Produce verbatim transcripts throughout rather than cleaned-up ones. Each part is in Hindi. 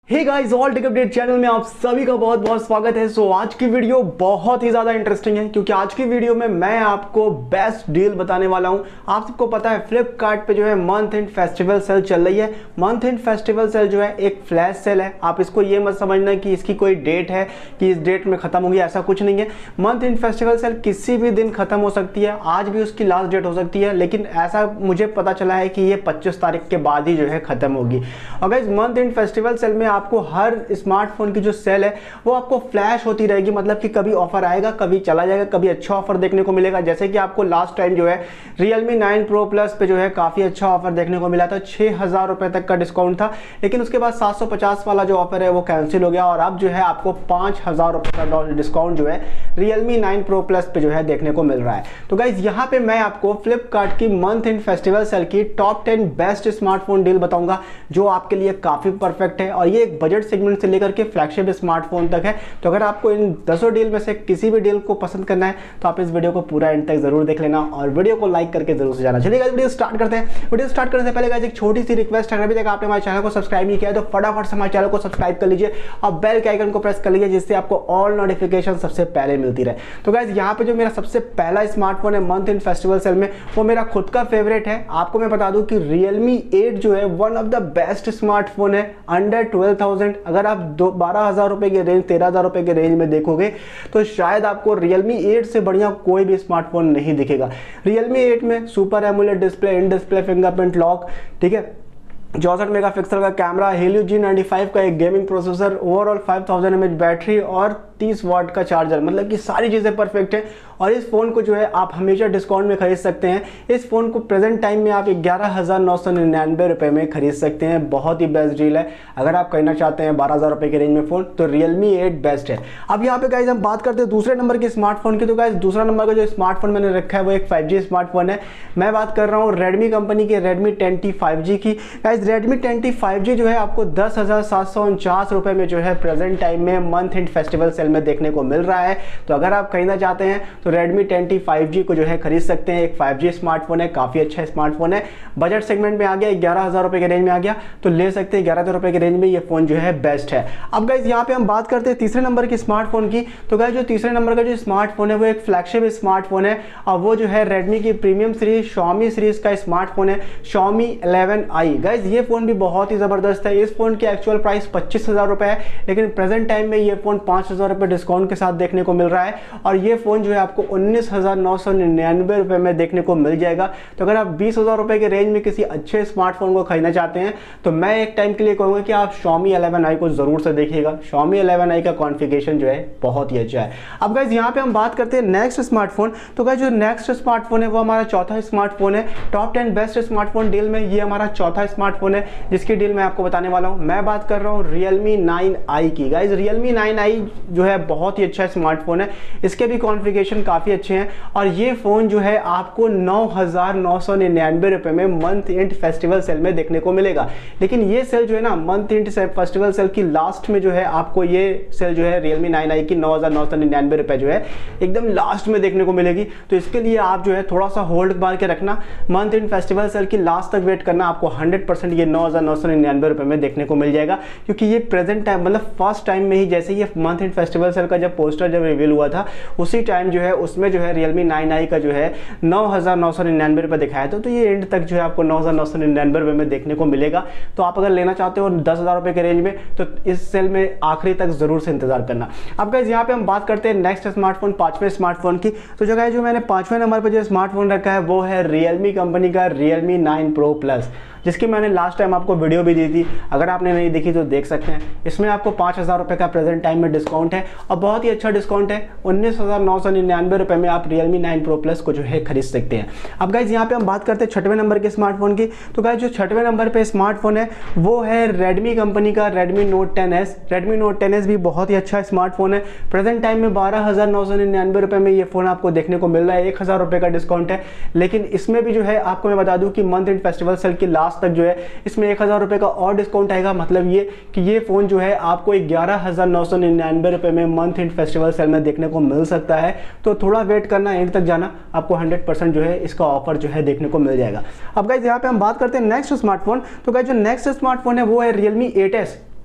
हे guys, all tech update channel में आप सभी का बहुत बहुत स्वागत है। सो so, आज की वीडियो बहुत ही ज़्यादा इंटरेस्टिंग है क्योंकि आज की वीडियो में मैं आपको बेस्ट डील बताने वाला हूं। आप सबको पता है फ्लिपकार्ट पे जो है मंथ एंड फेस्टिवल सेल चल रही है। मंथ एंड फेस्टिवल सेल जो है एक फ्लैश सेल है। आप इसको ये मत समझना कि इसकी कोई डेट है कि इस डेट में ख़त्म होगी, ऐसा कुछ नहीं है। मंथ एंड फेस्टिवल सेल किसी भी दिन ख़त्म हो सकती है, आज भी उसकी लास्ट डेट हो सकती है, लेकिन ऐसा मुझे पता चला है कि ये पच्चीस तारीख के बाद ही जो है ख़त्म होगी। और guys, month end festival sale में आपको हर स्मार्टफोन की जो सेल है वो आपको फ्लैश होती रहेगी, मतलब कि कभी ऑफर आएगा, कभी चला जाएगा, कभी अच्छा ऑफर देखने को मिलेगा। जैसे कि आपको लास्ट टाइम जो है Realme नाइन Pro Plus पे जो है काफी अच्छा ऑफर देखने को मिला था, छह हजार रुपए तक का डिस्काउंट था, लेकिन उसके बाद सात सौ पचास वाला जो ऑफर है वो कैंसिल हो गया और अब जो है आपको पांच हजार रुपए का डिस्काउंट जो है Realme नाइन Pro Plus पे जो है देखने को मिल रहा है। तो गाइज, यहाँ पे मैं आपको फ्लिपकार्ट की मंथ एंड फेस्टिवल सेल की top ten best smartphone deal बताऊंगा जो आपके लिए काफी परफेक्ट है और ये एक बजट सेगमेंट से लेकर के फ्लैगशिप स्मार्टफोन तक है। तो अगर आपको इन दसों डील में से किसी भी डील को पसंद करना है तो आप इस वीडियो को पूरा एंड तक जरूर देख लेना और वीडियो को लाइक करके जरूर से जाना। चलिए गाइस, वीडियो स्टार्ट करते हैं। वीडियो स्टार्ट करने से पहले गाइस एक छोटी सी रिक्वेस्ट है, अभी तक आपने हमारे चैनल को सब्सक्राइब नहीं किया है तो फटाफट से हमारे चैनल को सब्सक्राइब कर लीजिए और बेल के आइकन को प्रेस कर लीजिए जिससे आपको ऑल नोटिफिकेशन सबसे पहले मिलती रहे। तो गाइस, यहाँ पे जो मेरा सबसे पहला स्मार्टफोन है मंथ एंड फेस्टिवल सेल में, वो मेरा खुद का फेवरेट है। आपको मैं बता दूं कि Realme एट जो है one of the best smartphone है अंडर ट्वेल्व थाउजेंड। अगर आप दो बारह हजार रुपए के रेंज तेरह हजार रुपए के रेंज में देखोगे तो शायद आपको Realme एट से बढ़िया कोई भी स्मार्टफोन नहीं दिखेगा। Realme एट में super AMOLED display, in display fingerprint lock, ठीक है, चौसठ मेगापिक्सल का camera, Helio G ninety five का एक gaming processor, overall five thousand M H battery और तीस वाट का चार्जर, मतलब कि सारी चीज़ें परफेक्ट हैं। और इस फ़ोन को जो है आप हमेशा डिस्काउंट में खरीद सकते हैं। इस फ़ोन को प्रेजेंट टाइम में आप ग्यारह हज़ार नौ सौ निन्यानवे रुपये में खरीद सकते हैं। बहुत ही बेस्ट डील है। अगर आप खरीदना चाहते हैं बारह हज़ार रुपये के रेंज में फ़ोन तो Realme एट बेस्ट है। अब यहाँ पे गाइज हम बात करते हैं दूसरे नंबर के स्मार्टफोन की। तो गाइज, दूसरा नंबर का जो स्मार्टफोन मैंने रखा है वो एक फाइव जी स्मार्टफोन है। मैं बात कर रहा हूँ Redmi कंपनी के Redmi ten T five G की। Guys, Redmi ten T five G जो है आपको दस हज़ार सात सौ उनचास रुपये में जो है प्रेजेंट टाइम में मंथ एंड फेस्टिवल सेल में देखने को मिल रहा है। तो अगर आप खरीदना चाहते हैं तो Redmi ten T five G को जो है खरीद सकते हैं। एक फाइव जी स्मार्टफोन है, काफी अच्छा स्मार्टफोन है, बजट सेगमेंट में आ गया, ग्यारह हजार रुपए के रेंज में आ गया तो ले सकते हैं। ग्यारह हजार रुपए के रेंज में ये फोन जो है बेस्ट है। अब गाइज, यहाँ पे हम बात करते हैं तीसरे नंबर के स्मार्टफोन की। तो गाइज, जो तीसरे नंबर का जो स्मार्टफोन है वो एक फ्लैगशिप स्मार्टफोन है और वो जो है Redmi की प्रीमियम सीरीज Xiaomi सीरीज का स्मार्टफोन है, Xiaomi इलेवन आई। गाइज, ये फोन भी बहुत ही जबरदस्त है। इस फोन की एक्चुअल प्राइस पच्चीस हजार रुपए है, लेकिन प्रेजेंट टाइम में ये फोन पांच हजार रुपए डिस्काउंट के साथ देखने को मिल रहा है और ये फोन जो है आपको उन्नीस हजार नौ सौ निन्यानवे रुपए में देखने को मिल जाएगा। तो अगर आप बीस हजार रुपए के रेंज में किसी अच्छे स्मार्टफोन को खरीदना चाहते हैं तो मैं एक टाइम के लिए कहूंगा कि आप Xiaomi इलेवन आई को जरूर से देखिएगा। Xiaomi इलेवन आई का कॉन्फ़िगरेशन जो है बहुत ही अच्छा है। अब गाइज, यहाँ पे हम बात करते हैं नेक्स्ट स्मार्टफोन। तो गाइज, जो नेक्स्ट स्मार्टफोन है वो हमारा चौथा स्मार्टफोन है। Top ten best smartphone deal में ये हमारा चौथा स्मार्टफोन है जिसकी डील मैं आपको बताने वाला हूँ। मैं बात कर रहा हूँ Realme नाइन आई की। गाइज, Realme नाइन आई जो है बहुत ही अच्छा स्मार्टफोन है, इसके भी कॉन्फ़िगरेशन काफी अच्छे हैं और ये फोन जो है आपको नौ हजार नौ सौ निन्यानवे रुपए में मंथ एंड फेस्टिवल सेल में देखने को मिलेगा। लेकिन ये सेल जो है ना मंथ एंड फेस्टिवल सेल की लास्ट में जो है आपको ये सेल जो है Realme नाइन आई की नौ हजार नौ सौ निन्यानवे रुपए जो है एकदम लास्ट में देखने को मिलेगी। तो इसके लिए आप जो है थोड़ा सा होल्ड मार के रखना, मंथ एंड फेस्टिवल सेल की लास्ट तक वेट करना। आपको हंड्रेड परसेंट ये नौ हजार नौ सौ निन्यानवे रुपए में देखने को मिल जाएगा क्योंकि ये प्रेजेंट टाइम मतलब फर्स्ट टाइम में ही जैसे ये मंथ एंड फेस्टिवल सेल का जब पोस्टर जब रिवील हुआ था उसी टाइम जो है उसमें जो है Realme नाइन आई का जो है नौ हजार नौ सौ निन्यानवे रुपए दिखाया था। तो ये एंड तक जो है आपको नौ हजार नौ सौ निन्यानवे रुपए में देखने को मिलेगा। तो आप अगर लेना चाहते हो दस हजार रुपए के रेंज में तो इस सेल में आखिरी तक जरूर से इंतजार करना। अब गाइस, यहाँ पे हम बात करते हैं नेक्स्ट स्मार्टफोन, पांचवें स्मार्टफोन की। तो जो गाइस, जो मैंने पांचवें नंबर पर जो स्मार्टफोन रखा है वो है Realme कंपनी का Realme नाइन Pro Plus, जिसकी मैंने लास्ट टाइम आपको वीडियो भी दी थी। अगर आपने नहीं देखी तो देख सकते हैं। इसमें आपको पाँच हज़ार रुपये का प्रेजेंट टाइम में डिस्काउंट है और बहुत ही अच्छा डिस्काउंट है। उन्नीस हज़ार नौ सौ निन्यानवे रुपये में आप Realme नाइन Pro Plus को जो है खरीद सकते हैं। अब गाइज, यहाँ पे हम बात करते हैं छठवें नंबर के स्मार्टफोन की। तो गाइज, जो छठवें नंबर पे स्मार्टफोन है वो है Redmi कंपनी का Redmi Note ten S. Redmi Note ten S भी बहुत ही अच्छा स्मार्टफोन है। प्रेजेंट टाइम में बारह हज़ार नौ सौ निन्यानवे रुपये में ये फ़ोन आपको देखने को मिल रहा है। एक हज़ार रुपये का डिस्काउंट है, लेकिन इसमें भी जो है आपको मैं बता दूँ कि मंथ एंड फेस्टिवल सेल की लास्ट तक जो है इसमें एक हज़ार रुपये का और डिस्काउंट आएगा। मतलब ये कि ये फ़ोन जो है आपको ग्यारह हज़ार नौ सौ निन्यानवे रुपये में मंथ एंड फेस्टिवल सेल में देखने को मिल सकता है। तो थोड़ा वेट करना, एंड तक जाना, आपको हंड्रेड परसेंट जो है इसका ऑफर जो है देखने को मिल जाएगा। अब गाइज, यहाँ पे हम बात करते हैं नेक्स्ट स्मार्टफोन। तो गाइज, जो नेक्स्ट स्मार्टफोन है वो है Realme eight S.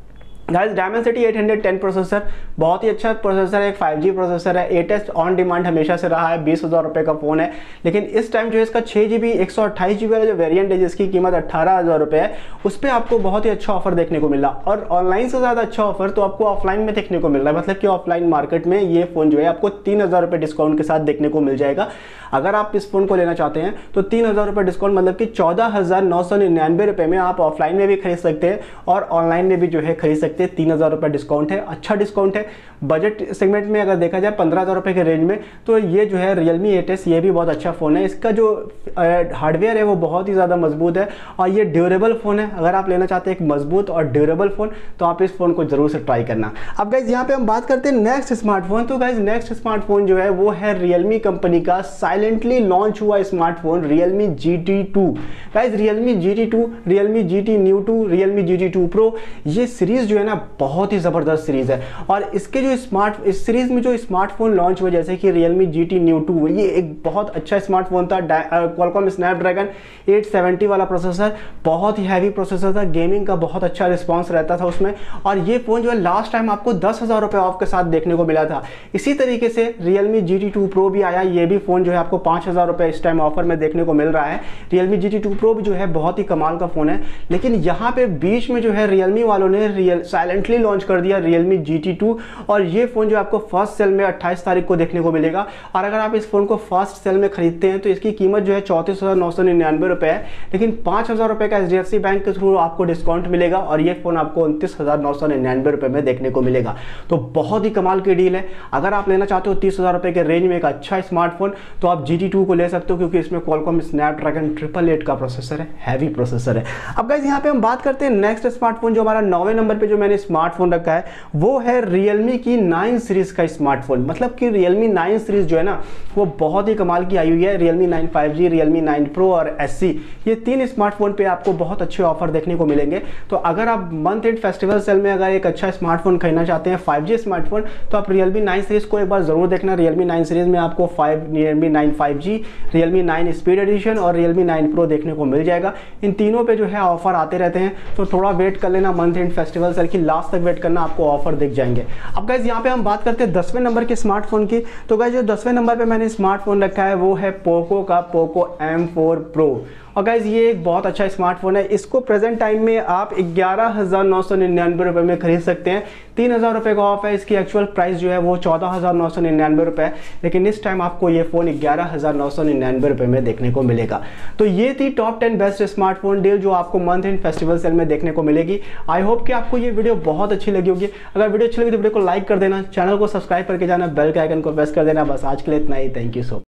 Guys Dimensity eight hundred ten processor बहुत ही अच्छा प्रोसेसर है, एक फाइव जी प्रोसेसर है। ए टेस्ट ऑन डिमांड हमेशा से रहा है, बीस हज़ार रुपये का फ़ोन है, लेकिन इस टाइम जो है इसका छः जी बी एक सौ अट्ठाईस जी बी वाला जो वेरिएंट है जिसकी कीमत अट्ठारह हज़ार रुपये है, उस पर आपको बहुत ही अच्छा ऑफर देखने को मिला। और ऑनलाइन से ज़्यादा अच्छा ऑफर तो आपको ऑफलाइन में देखने को मिल रहा है, मतलब कि ऑफलाइन मार्केट में ये फ़ोन जो है आपको तीन हज़ार रुपये डिस्काउंट के साथ देखने को मिल जाएगा। अगर आप इस फ़ोन को लेना चाहते हैं तो तीन हज़ार रुपये डिस्काउंट मतलब कि चौदह हज़ार नौ सौ निन्यानवे रुपये में आप ऑफलाइन में भी खरीद सकते हैं और ऑनलाइन में भी जो है खरीद सकते हैं। तीन हज़ार रुपये डिस्काउंट है, अच्छा डिस्काउंट है। बजट सेगमेंट में अगर देखा जाए पंद्रह हज़ार रुपये के रेंज में, तो ये जो है रियलमी एट एस ये भी बहुत अच्छा फ़ोन है। इसका जो हार्डवेयर है वो बहुत ही ज़्यादा मजबूत है और ये ड्यूरेबल फ़ोन है। अगर आप लेना चाहते हैं एक मजबूत और ड्यूरेबल फ़ोन तो आप इस फ़ोन को जरूर से ट्राई करना। अब गाइज यहाँ पे हम बात करते हैं नेक्स्ट स्मार्टफोन। तो गाइज नेक्स्ट स्मार्टफोन जो है वो है रियलमी कंपनी का साइलेंटली लॉन्च हुआ smartphone Realme G T two. Guys Realme G T two, Realme G T new two, Realme G T two pro, ये सीरीज़ जो है ना बहुत ही ज़बरदस्त सीरीज़ है। और इसके जो स्मार्ट इस सीरीज़ में जो स्मार्टफोन लॉन्च हुए जैसे कि Realme G T new two, ये एक बहुत अच्छा स्मार्टफोन था। क्वालकॉम स्नैपड्रैगन एट सेवेंटी वाला प्रोसेसर, बहुत ही हैवी प्रोसेसर था, गेमिंग का बहुत अच्छा रिस्पॉन्स रहता था उसमें। और ये फ़ोन जो है लास्ट टाइम आपको दस हज़ार रुपये ऑफ के साथ देखने को मिला था। इसी तरीके से Realme G T two pro भी आया, ये भी फ़ोन जो है आपको पाँच हज़ार रुपये इस टाइम ऑफर में देखने को मिल रहा है। Realme G T two pro भी जो है बहुत ही कमाल का फ़ोन है, लेकिन यहाँ पे बीच में जो है रियलमी वालों ने रियल साइलेंटली लॉन्च कर दिया रियलमी जी टी टू, और ये फ़ोन जो आपको फर्स्ट सेल में अट्ठाईस तारीख को देखने को मिलेगा। और अगर आप इस फ़ोन को फर्स्ट सेल में खरीदते हैं तो इसकी कीमत जो है चौंतीस हज़ार नौ सौ निन्यानवे रुपये है, लेकिन पाँच हज़ार रुपये का H D F C bank के थ्रू आपको डिस्काउंट मिलेगा और ये फ़ोन आपको उनतीस हज़ार नौ सौ निन्यानवे रुपये में देखने को मिलेगा। तो बहुत ही कमाल की डील है। अगर आप लेना चाहते हो तीस हज़ार रुपये के रेंज में एक अच्छा स्मार्टफोन तो आप जी टी टू को ले सकते हो, क्योंकि इसमें क्वालकॉम स्नैपड्रैगन ट्रिपल एट का प्रोसेसर है, हैवी प्रोसेसर है। अब गाइस यहाँ पे हम बात करते हैं नेक्स्ट स्मार्टफोन। जो हमारा नौवें नंबर पे जो मैंने स्मार्टफोन रखा है वो है रियलमी की नाइन सीरीज का स्मार्टफोन। मतलब कि रियलमी नाइन सीरीज जो है ना वो बहुत ही कमाल की आई हुई है। Realme nine five G, Realme nine pro और एस सी, ये तीन स्मार्टफोन पे आपको बहुत अच्छे ऑफर देखने को मिलेंगे। तो अगर आप मंथ एंड फेस्टिवल सेल में अगर एक अच्छा स्मार्टफोन खरीदना चाहते हैं फाइव जी स्मार्टफोन, तो आप रियलमी नाइन सीरीज को एक बार जरूर देखना। रियलमी नाइन सीरीज में आपको five Realme nine five G, Realme nine speed edition और रियलमी नाइन प्रो देखने को मिल जाएगा। इन तीनों पे जो है ऑफर आते रहते हैं, तो थोड़ा वेट कर लेना, मंथ एंड फेस्टिवल सेल की लास्ट तक वेट करना, आपको ऑफर दिख जाएंगे। अब गाइज यहाँ पे हम बात करते हैं दसवें नंबर के स्मार्टफोन की। तो गाइज जो दसवें नंबर पे मैंने स्मार्टफोन रखा है वो है पोको का पोको एम फोर प्रो। और गाइज ये एक बहुत अच्छा स्मार्टफोन है। इसको प्रेजेंट टाइम में आप ग्यारह हज़ार नौ सौ निन्यानवे रुपये में खरीद सकते हैं। तीन हज़ार रुपये का ऑफ है। इसकी एक्चुअल प्राइस जो है वो चौदह हज़ार नौ सौ निन्यानवे रुपये है, लेकिन इस टाइम आपको ये फ़ोन ग्यारह हज़ार नौ सौ निन्यानवे रुपये में देखने को मिलेगा। तो ये थी top ten best smartphone deal जो आपको मंथ एंड फेस्टिवल सेल में देखने को मिलेगी। आई होप कि आपको ये वीडियो बहुत अच्छी लगी होगी। अगर वीडियो अच्छी लगी तो वीडियो को लाइक कर देना, चैनल को सब्सक्राइब करके जाना, बेल के आइकन को प्रेस कर देना। बस आज के लिए इतना ही। Thank you so